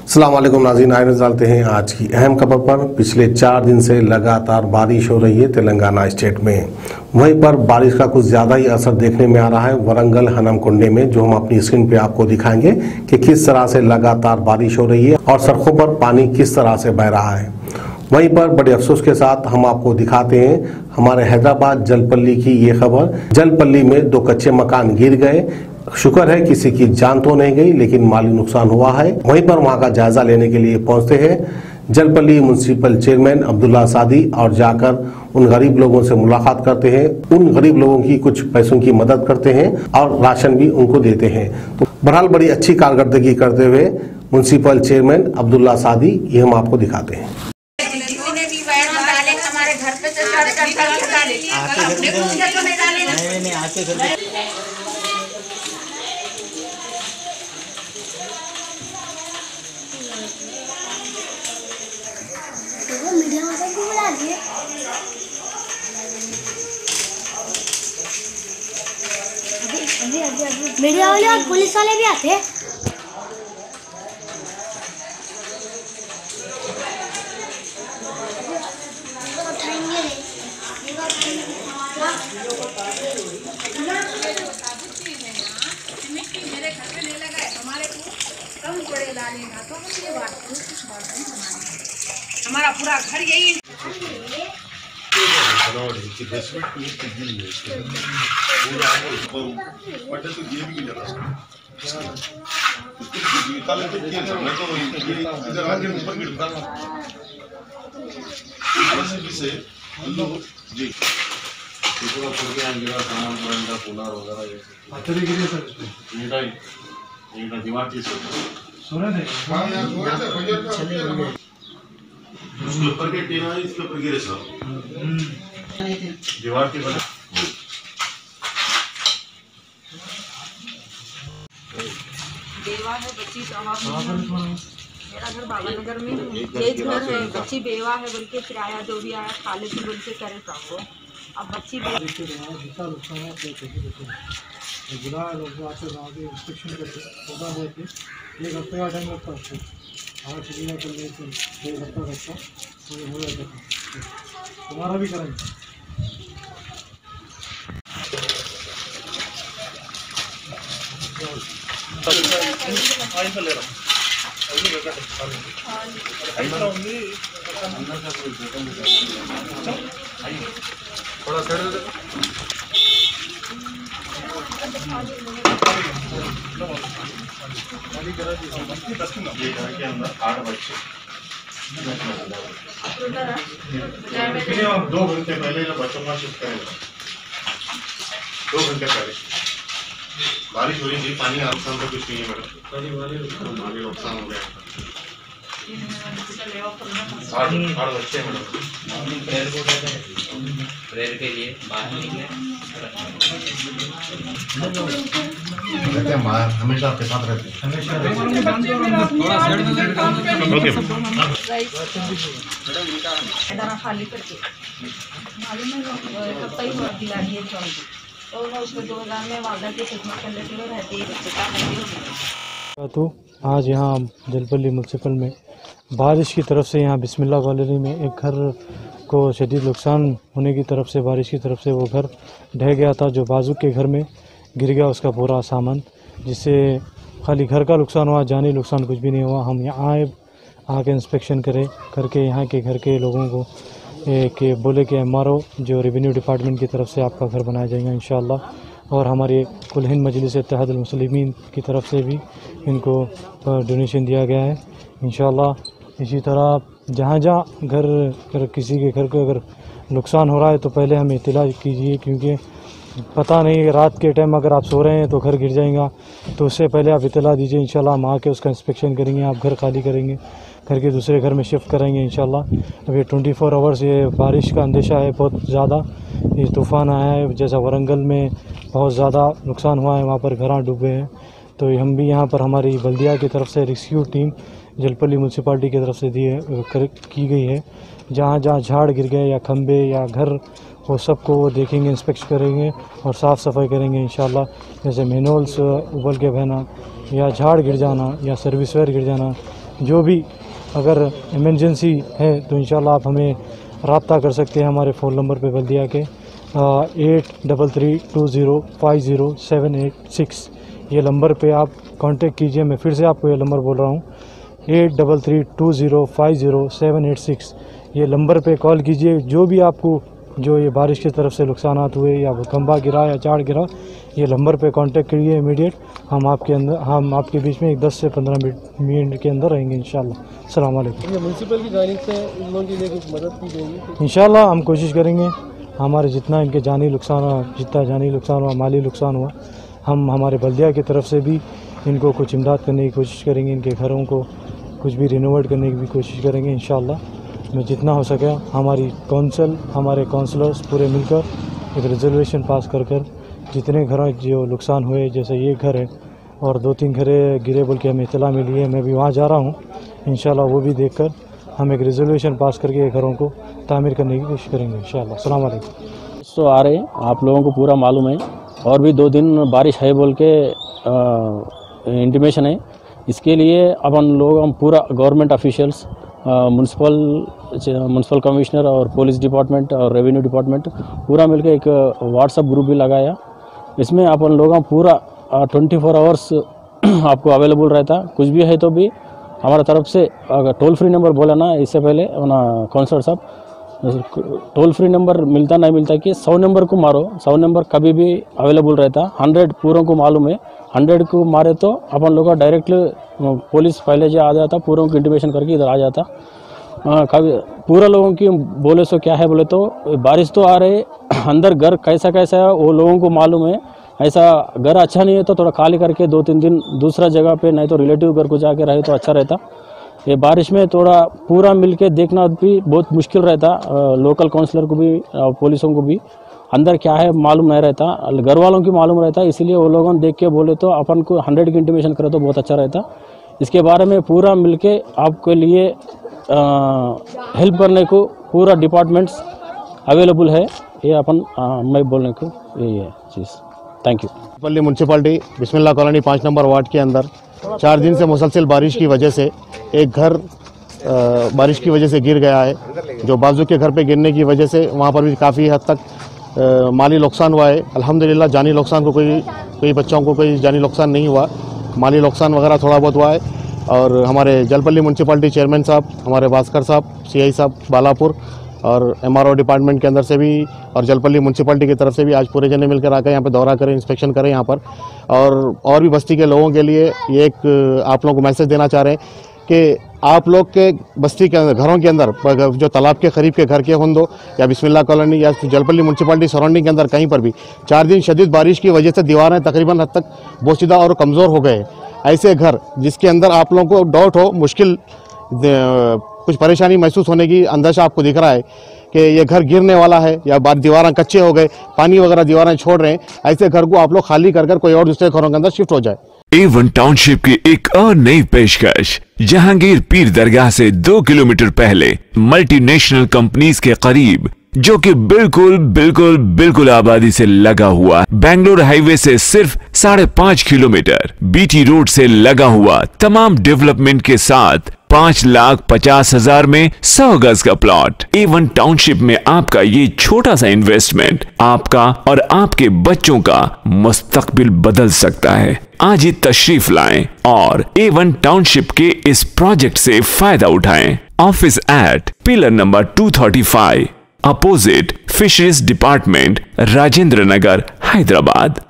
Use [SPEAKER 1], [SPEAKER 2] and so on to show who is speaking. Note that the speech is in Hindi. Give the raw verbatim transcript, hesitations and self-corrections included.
[SPEAKER 1] अस्सलाम वालेकुम नाज़रीन, आए नज़र डालते हैं आज की अहम खबर पर। पिछले चार दिन से लगातार बारिश हो रही है तेलंगाना स्टेट में। वहीं पर बारिश का कुछ ज़्यादा ही असर देखने में आ रहा है वरंगल हनमकुंडी में, जो हम अपनी स्क्रीन पे आपको दिखाएंगे कि किस तरह से लगातार बारिश हो रही है और सड़कों पर पानी किस तरह से बह रहा है। वहीं पर बड़े अफसोस के साथ हम आपको दिखाते हैं हमारे हैदराबाद जलपल्ली की ये खबर। जलपल्ली में दो कच्चे मकान गिर गए। शुक्र है किसी की जान तो नहीं गई, लेकिन माली नुकसान हुआ है। वहीं पर वहां का जायजा लेने के लिए पहुंचते हैं जलपल्ली म्युनिसिपल चेयरमैन अब्दुल्ला सादी और जाकर उन गरीब लोगों से मुलाकात करते हैं। उन गरीब लोगों की कुछ पैसों की मदद करते हैं और राशन भी उनको देते हैं। तो बहरहाल बड़ी अच्छी कारकर्दगी करते हुए म्युनिसिपल चेयरमैन अब्दुल्ला सादी, ये हम आपको दिखाते हैं।
[SPEAKER 2] मीडिया वाले को बुला लिए। अभी अभी अभी मीडिया वाले और पुलिस वाले भी आते हैं।
[SPEAKER 3] मेरे घर पे नहीं लगा है, हमारे को कम पड़े लाने ना तो मुझे बात कुछ बात नहीं हमारी, हमारा पूरा घर यही
[SPEAKER 4] उसके ऊपर के टीना है, इसके ऊपर गिरे सब दीवार की बना।
[SPEAKER 3] बेवा है बच्ची साहब, मेरा घर बाबानगर में ये घर है। बच्ची बेवा है बोल के किराया जो भी आया खा लेती बोल के करे साहब। अब बच्ची
[SPEAKER 5] बुलाया लोग आके वहाँ पे इंस्पेक्शन करते होगा होते एक हफ्ते का टाइम लगता है। आज चिड़िया कर लेते एक हफ्ता लगता तो हो जाता था। तुम्हारा भी करेंगे। थोड़ा
[SPEAKER 4] के अंदर आठ बच्चे दो घंटे पहले बच्चों का शिफ्ट करेगा। दो घंटे पहले बारिश हो रही थी, पानी नुकसान तो कुछ नहीं है मैडम, माली नुकसान हो गया। आठ आठ बच्चे मैडम
[SPEAKER 6] प्रेयर के लिए बाहर निकले।
[SPEAKER 4] हमेशा आपके साथ रहते हैं।
[SPEAKER 3] खाली करके मालूम है कब तक हुआ दिला दिए तो मैं उसको दो हज़ार में वादा की खिदमत करने के लिए रहती है।
[SPEAKER 5] तो आज यहाँ जलपल्ली म्युनिसिपल में बारिश की तरफ से यहाँ बिस्मिल्लाह कॉलोनी में एक घर को शदीद नुकसान होने की तरफ से बारिश की तरफ से वो घर ढह गया था, जो बाजू के घर में गिर गया उसका पूरा सामान, जिससे खाली घर का नुकसान हुआ, जानी नुकसान कुछ भी नहीं हुआ। हम यहाँ आए आके इंस्पेक्शन करें करके यहाँ के घर के लोगों को के बोले कि एम आर ओ जो रेवेन्यू डिपार्टमेंट की तरफ से आपका घर बनाया जाएगा इंशाअल्लाह। और हमारे कुल हिंद मजलिस इत्तेहादुल मुस्लिमीन की तरफ से भी इनको डोनेशन दिया गया है इंशाअल्लाह। इसी तरह जहाँ जहाँ घर अगर किसी के घर को अगर नुकसान हो रहा है तो पहले हमें इत्तला कीजिए, क्योंकि पता नहीं रात के टाइम अगर आप सो रहे हैं तो घर गिर जाएगा, तो उससे पहले आप इत्तला दीजिए। इंशाल्लाह हम आके उसका इंस्पेक्शन करेंगे, आप घर खाली करेंगे, घर के दूसरे घर में शिफ्ट करेंगे इंशाल्लाह। अभी ट्वेंटी फोर आवर्स ये बारिश का अंदेशा है बहुत ज़्यादा। ये तूफ़ान आया है, जैसा वरंगल में बहुत ज़्यादा नुकसान हुआ है, वहाँ पर घर डूबे हैं। तो हम भी यहाँ पर हमारी बल्दिया की तरफ से रेस्क्यू टीम जलपल्ली म्यूनसिपाल्टी की तरफ से दी है कर, की गई है। जहाँ जहाँ झाड़ गिर गए या खंबे या घर, वो सबको वो देखेंगे, इंस्पेक्शन करेंगे और साफ़ सफाई करेंगे इंशाल्लाह। जैसे मेनोल्स उबल के बहना या झाड़ गिर जाना या सर्विस वायर गिर जाना जो भी अगर इमरजेंसी है तो इंशाल्लाह आप हमें रब्ता कर सकते हैं हमारे फ़ोन नंबर पे बल्दिया के eight double three two zero five zero seven eight six. ये नंबर पे आप कांटेक्ट कीजिए। मैं फिर से आपको ये नंबर बोल रहा हूँ, eight double three two zero five zero seven eight six. ये नंबर पे कॉल कीजिए। जो भी आपको जो ये बारिश की तरफ से नुकसानात हुए या खंबा गिरा या चाड़ गिरा, ये नंबर पे कांटेक्ट करिए इमीडिएट। हम आपके अंदर हम आपके बीच में एक दस से पंद्रह मिनट मिनट के अंदर रहेंगे इंशाल्लाह। अस्सलाम वालेकुम।
[SPEAKER 7] म्यूनसिपल की जानिब से इन लोगों के लिए कुछ मदद की जाएगी
[SPEAKER 5] इंशाल्लाह। हम कोशिश करेंगे हमारे जितना इनके जानी नुकसान हुआ, जितना जानी नुकसान हुआ, माली नुकसान हुआ, हम हमारे बल्दिया की तरफ से भी इनको कुछ इमदाद करने की कोशिश करेंगे। इनके घरों को कुछ भी रिनोवेट करने की भी कोशिश करेंगे इंशाल्लाह। में जितना हो सके हमारी काउंसिल, हमारे काउंसलर्स पूरे मिलकर एक रिजर्वेशन पास कर कर जितने घरों जो नुकसान हुए, जैसे ये घर है और दो तीन घरें गिरे बोल के हमें इतला मिली है, मैं भी वहाँ जा रहा हूँ इंशाल्लाह। वो भी देखकर हम एक रिजर्वेशन पास करके ये घरों को तामीर करने की कोशिश करेंगे इंशाल्लाह। अस्सलाम वालेकुम।
[SPEAKER 7] तो आ रहे आप लोगों को पूरा मालूम है, और भी दो दिन बारिश है बोल के इंटीमेशन है। इसके लिए अपन लोग हम पूरा government officials, municipal municipal commissioner और पुलिस डिपार्टमेंट और रेवेन्यू डिपार्टमेंट पूरा मिलकर एक व्हाट्सएप ग्रुप भी लगाया। इसमें अपन लोग हम पूरा ट्वेंटी फोर आवर्स आपको अवेलेबल रहता। कुछ भी है तो भी हमारा तरफ से अगर टोल फ्री नंबर बोला ना इससे पहले ना काउंसलर साहब, टोल फ्री नंबर मिलता नहीं मिलता कि सौ नंबर को मारो, सौ नंबर कभी भी अवेलेबल रहता। हंड्रेड पूरों को मालूम है, हंड्रेड को मारे तो अपन लोग का डायरेक्टली पुलिस पहले जो आ जाता, पूरों की इंटीमेशन करके इधर आ जाता। आ, कभी पूरा लोगों की बोले सो क्या है बोले तो बारिश तो आ रहे, अंदर घर कैसा कैसा है वो लोगों को मालूम है। ऐसा घर अच्छा नहीं है तो थोड़ा खाली करके दो तीन दिन दूसरा जगह पे, नहीं तो रिलेटिव घर को जाके रहे तो अच्छा रहता। ये बारिश में थोड़ा पूरा मिलके देखना भी बहुत मुश्किल रहता। लोकल काउंसलर को भी, पुलिसों को भी अंदर क्या है मालूम नहीं रहता, घर वालों की मालूम रहता। इसीलिए वो लोगों ने देख के बोले तो अपन को हंड्रेड की इंटीमेशन करे तो बहुत अच्छा रहता। इसके बारे में पूरा मिलके आपके लिए हेल्प करने को पूरा डिपार्टमेंट्स अवेलेबल है। ये अपन आ, मैं बोलने को यही है चीज़। Thank you.
[SPEAKER 4] पल्ली म्यूनसिपालिटी बिस्मिल्लाह कॉलोनी पाँच नंबर वार्ड के अंदर चार दिन से मुसलसल बारिश की वजह से एक घर आ, बारिश की वजह से गिर गया है। जो बाजू के घर पे गिरने की वजह से वहाँ पर भी काफ़ी हद तक आ, माली नुकसान हुआ है। अल्हम्दुलिल्लाह जानी नुकसान को कोई कोई बच्चों को कोई जानी नुकसान नहीं हुआ, माली नुकसान वगैरह थोड़ा बहुत हुआ है। और हमारे जलपल्ली म्यूनसिपालिटी चेयरमैन साहब, हमारे भास्कर साहब, सीआई साहब बालापुर और एमआरओ डिपार्टमेंट के अंदर से भी और जलपल्ली म्यूनसिपालिटी की तरफ से भी आज पूरे जने मिलकर आकर यहाँ पे दौरा करें, इंस्पेक्शन करें यहाँ पर। और और भी बस्ती के लोगों के लिए ये एक आप लोगों को मैसेज देना चाह रहे हैं कि आप लोग के बस्ती के अंदर, घरों के अंदर, जो तालाब के करीब के घर के हों दो या बिस्मिल्लाह कॉलोनी या जलपल्ली म्यूनसिपालिटी सराउंडिंग के अंदर कहीं पर भी चार दिन शदीद बारिश की वजह से दीवारें तकरीबन हद तक बोसीदा और कमज़ोर हो गए। ऐसे घर जिसके अंदर आप लोगों को डाउट हो, मुश्किल कुछ परेशानी महसूस होने की अंदाजा आपको दिख रहा है कि ये घर गिरने वाला है या बाद दीवारें कच्चे हो गए, पानी वगैरह दीवारें छोड़ रहे हैं, ऐसे घर को आप लोग खाली कर कर कोई और दूसरे घरों के अंदर शिफ्ट हो जाए।
[SPEAKER 8] ए वन टाउनशिप की एक और नई पेशकश जहांगीर पीर दरगाह से दो किलोमीटर पहले मल्टीनेशनल कंपनीज के करीब, जो कि बिल्कुल बिल्कुल बिल्कुल आबादी से लगा हुआ, बेंगलोर हाईवे से सिर्फ साढ़े पांच किलोमीटर, बीटी रोड से लगा हुआ, तमाम डेवलपमेंट के साथ पांच लाख पचास हजार में सौ गज का प्लॉट। ए वन टाउनशिप में आपका ये छोटा सा इन्वेस्टमेंट आपका और आपके बच्चों का मुस्तकबिल बदल सकता है। आज ही तशरीफ लाएं और ए वन टाउनशिप के इस प्रोजेक्ट से फायदा उठाएं। Office at pillar number two thirty five, opposite fisheries department, Rajendra Nagar, Hyderabad.